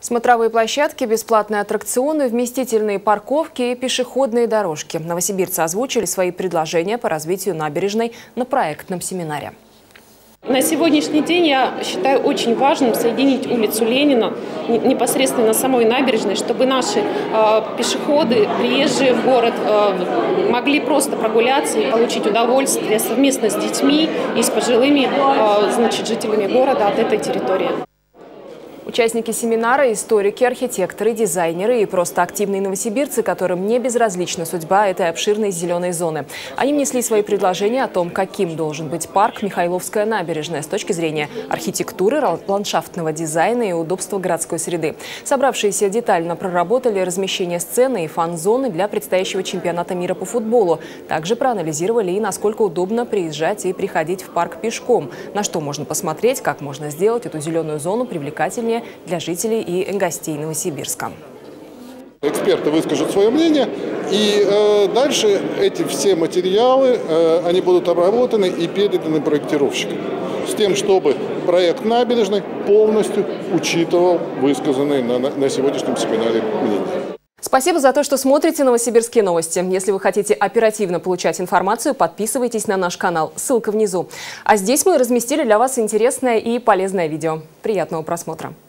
Смотровые площадки, бесплатные аттракционы, вместительные парковки и пешеходные дорожки. Новосибирцы озвучили свои предложения по развитию набережной на проектном семинаре. На сегодняшний день я считаю очень важным соединить улицу Ленина непосредственно на самой набережной, чтобы наши пешеходы, приезжие в город могли просто прогуляться и получить удовольствие совместно с детьми и с пожилыми жителями города от этой территории. Участники семинара – историки, архитекторы, дизайнеры и просто активные новосибирцы, которым не безразлична судьба этой обширной зеленой зоны. Они внесли свои предложения о том, каким должен быть парк Михайловская набережная с точки зрения архитектуры, ландшафтного дизайна и удобства городской среды. Собравшиеся детально проработали размещение сцены и фан-зоны для предстоящего чемпионата мира по футболу. Также проанализировали и насколько удобно приезжать и приходить в парк пешком, на что можно посмотреть, как можно сделать эту зеленую зону привлекательнее для жителей и гостей Новосибирска. Эксперты выскажут свое мнение, и дальше эти все материалы они будут обработаны и переданы проектировщикам, с тем, чтобы проект набережной полностью учитывал высказанные на сегодняшнем семинаре мнения. Спасибо за то, что смотрите «Новосибирские новости». Если вы хотите оперативно получать информацию, подписывайтесь на наш канал. Ссылка внизу. А здесь мы разместили для вас интересное и полезное видео. Приятного просмотра.